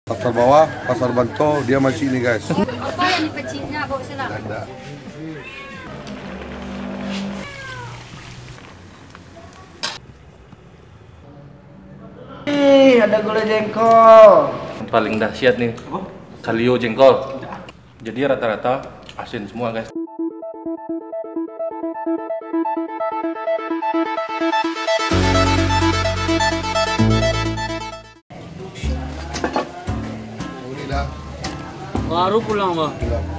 Pasar bawah, pasar Banto, dia masih ini guys. Apa yang dipeciknya, bawa sana? Ada. Ada gulai jengkol. Yang paling dahsyat nih, kalio jengkol. Jadi rata-rata asin semua guys. Ini dah. Baru pulang, Bang.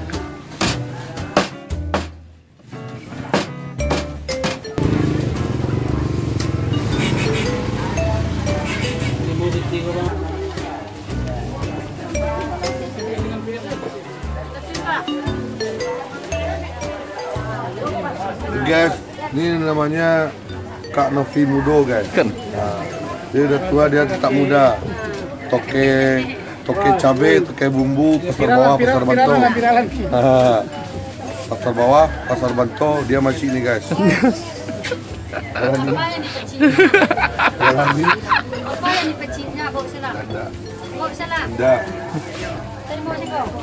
Guys, ini namanya Kak Novi Mudo guys. Nah, dia udah tua, dia tetap muda. Toke cabe, toke bumbu, pasar bawah, pasar Banto. Pasar bawah, pasar Banto, dia masih ini guys. Apa yang dipeciknya? Apa yang dipeciknya, bawa sana? Ada. Bawa sana. Ada. Terima kasih kau.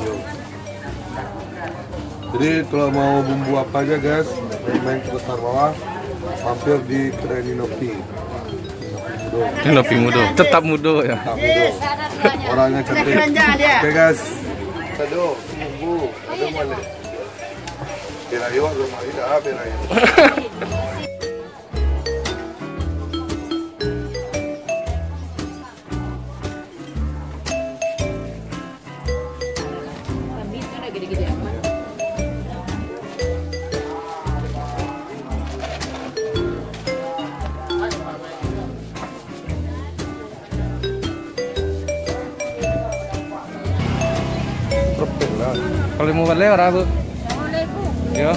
Jadi kalau mau bumbu apa aja guys, main ke pasar bawah, mampir di kedai Novi. Novi Mudo, tetap mudo ya. Tetap Mudo. Orangnya cantik. Oke guys. Aduh, bumbu. Ada mana? Perayo, rumah ini dah perayo. Kalau mau balik orang bu, Assalamualaikum. ya.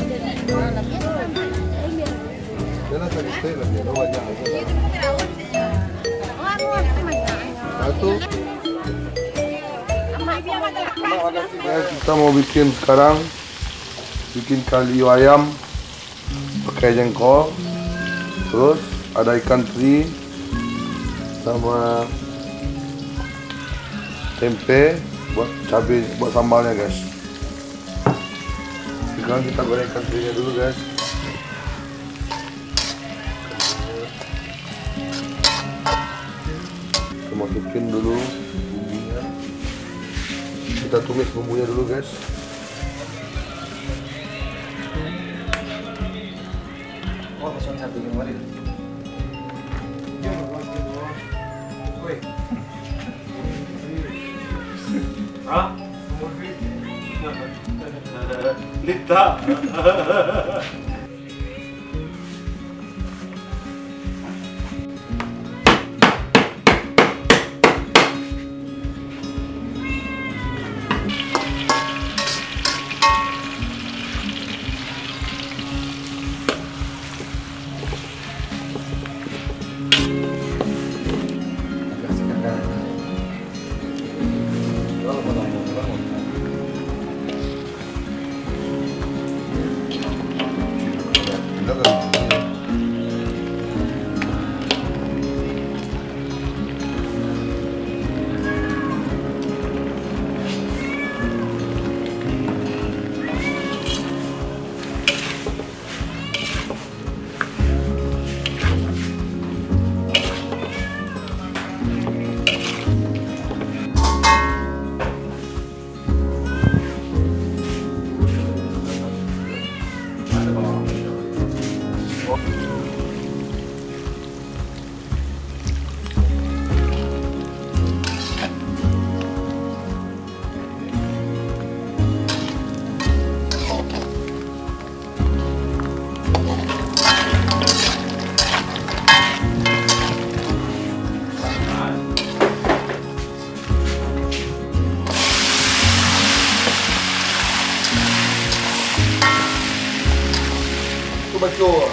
Jangan sakit lagi, ada banyak. Satu. Guys, kita mau bikin sekarang, bikin kalio ayam pakai jengkol, terus ada ikan teri sama tempe buat cabai, buat sambalnya guys. Sekarang kita goreng ikan terinya dulu guys. Kita masukin dulu bumbunya. Kita tumis bumbunya dulu guys. Oh, pesan satu kemarin. Ah, Lita. Betul.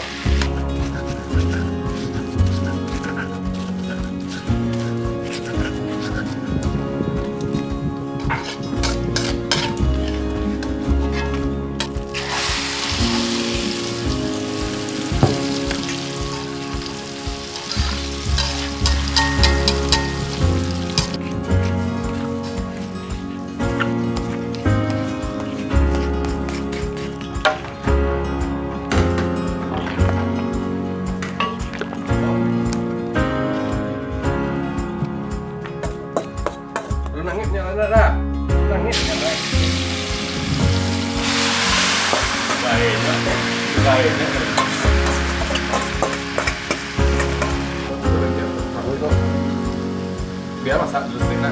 Lu nangis nyala dah. Nangis nyala. Baik. Biar masak dulu sedikit.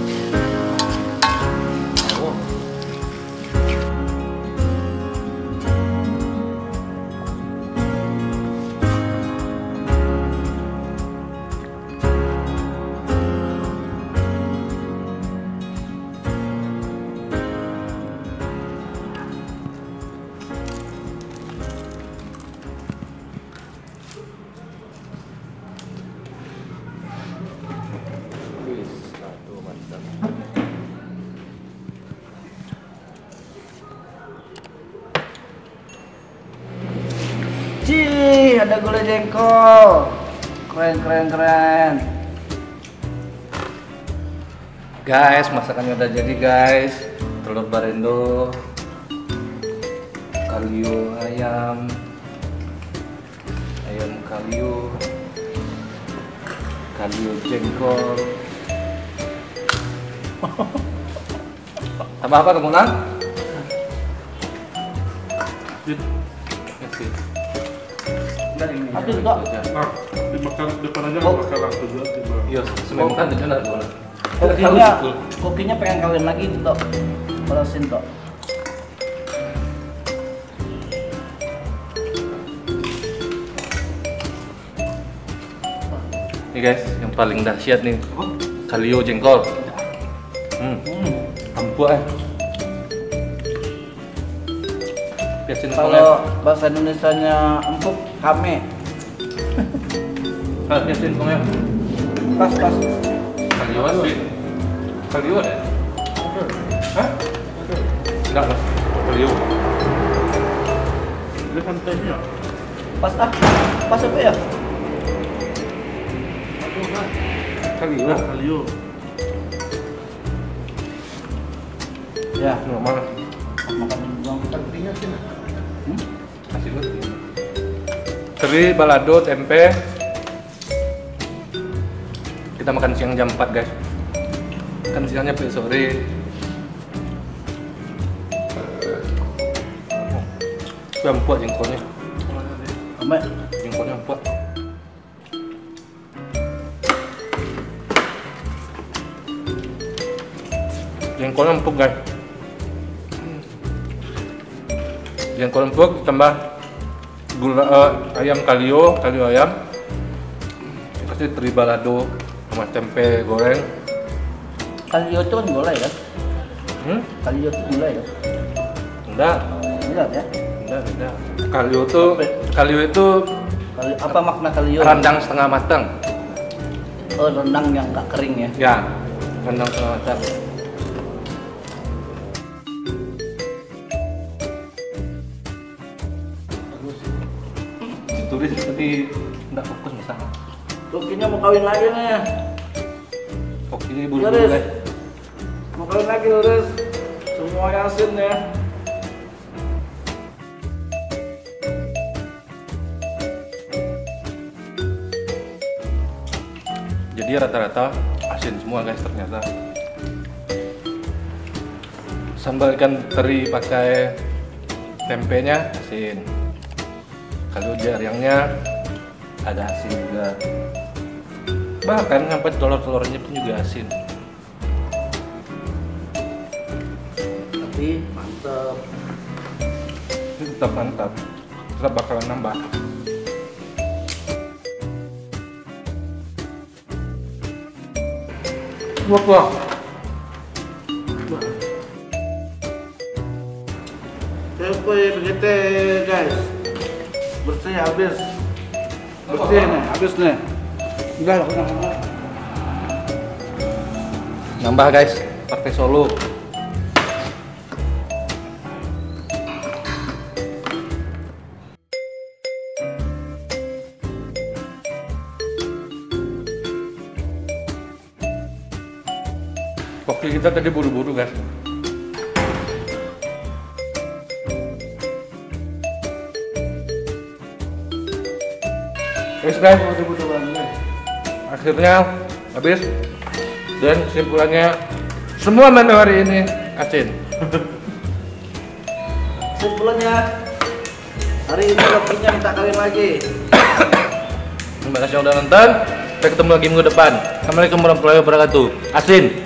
Cih, ada gulai jengkol. Keren. Guys, masakannya udah jadi guys. Telur barendo, kalio ayam kalio jengkol. Tambah apa kamu Nang? Aduh, Dok. Nah, dimakan depan aja nggak bakal langsung juga tiba. Iya, semua makan tuh enak gimana? Kokinya pengen kawin lagi, Dok. Perasin, Dok. Nih guys, yang paling dahsyat nih. Kalio jengkol. Empuk Biasin Kalau bahasa Indonesianya empuk, kame. biasin pokoknya. Pas. Kalio sih. Kalio ada? Hah? Enggak lah. Kalio. Ini santannya. Pas apa ya? Kalio. Kalio. Ya, Normal. makan doang. Kasih lu. Teri, balado, tempe. Kita makan siang jam 4 guys. Kan siangnya sampai sore. Itu empuk jengkolnya. Ame. Jengkolnya empuk. Jengkolnya empuk guys. Jengkol empuk ditambah gula ayam kalio ayam. Kasih teri balado sama tempe goreng. Kalio itu kan gulai kan? Kalio itu gulai ya? Enggak, Enggak ya? enggak. Kalio itu Apa makna kalio? rendang setengah matang. Oh, rendang yang nggak kering ya? Ya, rendang setengah matang. Turis tadi enggak fokus masak. Kokinya mau kawin lagi nih. Koki ini bulu-bulu Turis. guys. Mau kawin lagi, Turis. Semua asin ya. Jadi rata-rata asin semua guys ternyata. Sambal ikan teri pakai tempenya asin. Kalau jariangnya ada asin juga. Bahkan sampai telur-telurnya pun juga asin. Tapi mantep. Ini tetap mantap. Tetap bakalan nambah. Wah. Tempe begitu guys. Bersih habis. Bersih nih, habis nih. Enggak lah. Nambah guys, pakai solo. Koki kita tadi buru-buru guys. Guys, akhirnya habis dan kesimpulannya Semua menu hari ini asin. Kesimpulannya, hari ini kopinya minta kawin lagi. Terima kasih yang udah nonton. Sampai ketemu lagi minggu depan. Assalamualaikum warahmatullahi wabarakatuh. Asin.